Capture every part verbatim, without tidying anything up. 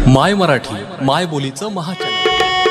माय मराठी माय बोलीचं महाचॅनल।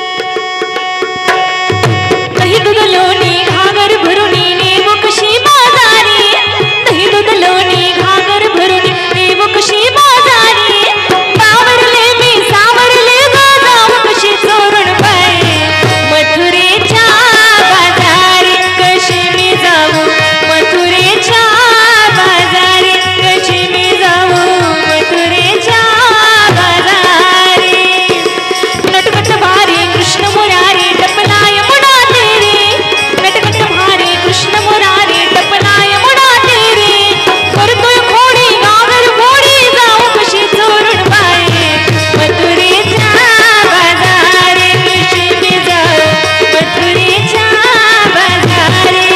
दही दूध लोणी घागर भरुनी नेव कशी बाजारी, दही दूध लोणी घागर भरुनी नेव कशी बाजारी, सावरले मी सावरले ग जाऊ कशी चोरून बाई, मथुरेच्या बाजारी कशी मी जाऊ, मथुरेच्या बाजारी कशी मी जाऊ, मथुरेच्या बाजारी। नटखट भारी कृष्ण मुरारी टपलाय मुडा तेरी, नटखट भारी कृष्ण मुरारी टपलाय मुडा तेरी, करतोय खोडी गावर घोडी जाऊ कशी चोरून बाई, मथुरेच्या बाजारी कशी मी जाऊ, मथुरेच्या बाजारी।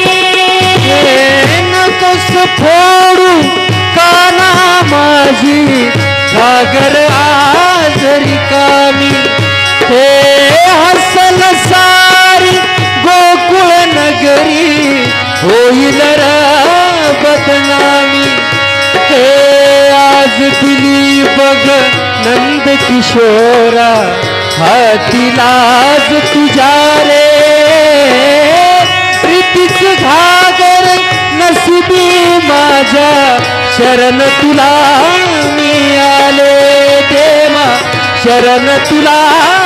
नकोस फोडू काना माझी घागर आज रिकामी, हे हसल सारी गोकुळ नगरी होईल र बदनामी, हे आज दिली बघ नंद किशोरा हाती लाज तुझ्या रे, प्रीतीच घागर नसिबी माझ्या शरण तुला मी आले देवा, शरण तुला